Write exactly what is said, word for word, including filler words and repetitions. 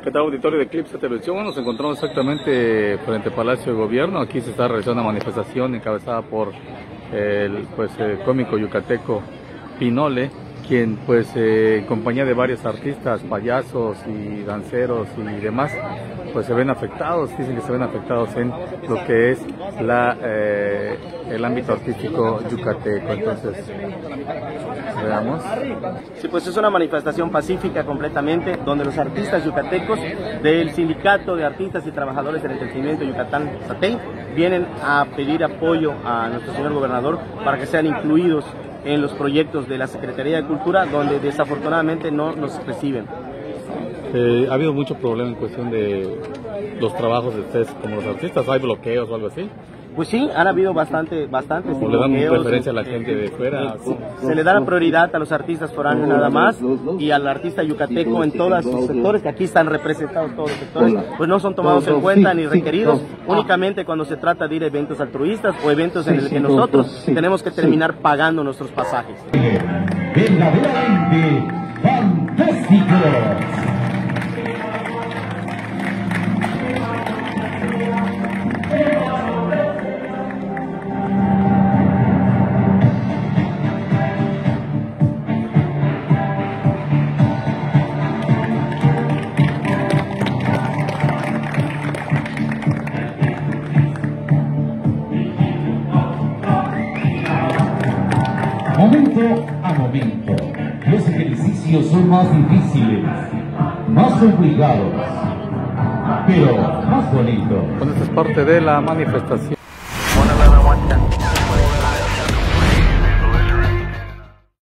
¿Qué tal, auditorio de Eclipse Televisión? Nos encontramos exactamente frente al Palacio de Gobierno. Aquí se está realizando una manifestación encabezada por el, pues, el cómico yucateco Pinole, quien pues eh, en compañía de varios artistas, payasos y danceros y demás, pues se ven afectados, dicen que se ven afectados en lo que es la eh, el ámbito artístico yucateco. Entonces, veamos. Sí, pues es una manifestación pacífica completamente, donde los artistas yucatecos del Sindicato de Artistas y Trabajadores del Entretenimiento Yucatán SATEI vienen a pedir apoyo a nuestro señor gobernador para que sean incluidos en los proyectos de la Secretaría de Cultura, donde desafortunadamente no nos reciben. Eh, ¿Ha habido mucho problema en cuestión de los trabajos de ustedes como los artistas? ¿Hay bloqueos o algo así? Pues sí, han habido bastante, bastantes ¿O le dan bloqueos, preferencia a la eh, gente de fuera? Eh, se le da la prioridad a los artistas foráneos nada más, y al artista yucateco en todos los sectores, que aquí están representados todos los sectores, pues no son tomados en cuenta ni requeridos, únicamente cuando se trata de ir a eventos altruistas o eventos en los que nosotros tenemos que terminar pagando nuestros pasajes. Verdaderamente fantástico. Momento a momento, los ejercicios son más difíciles, más complicados, pero más bonitos. Bueno, esta es parte de la manifestación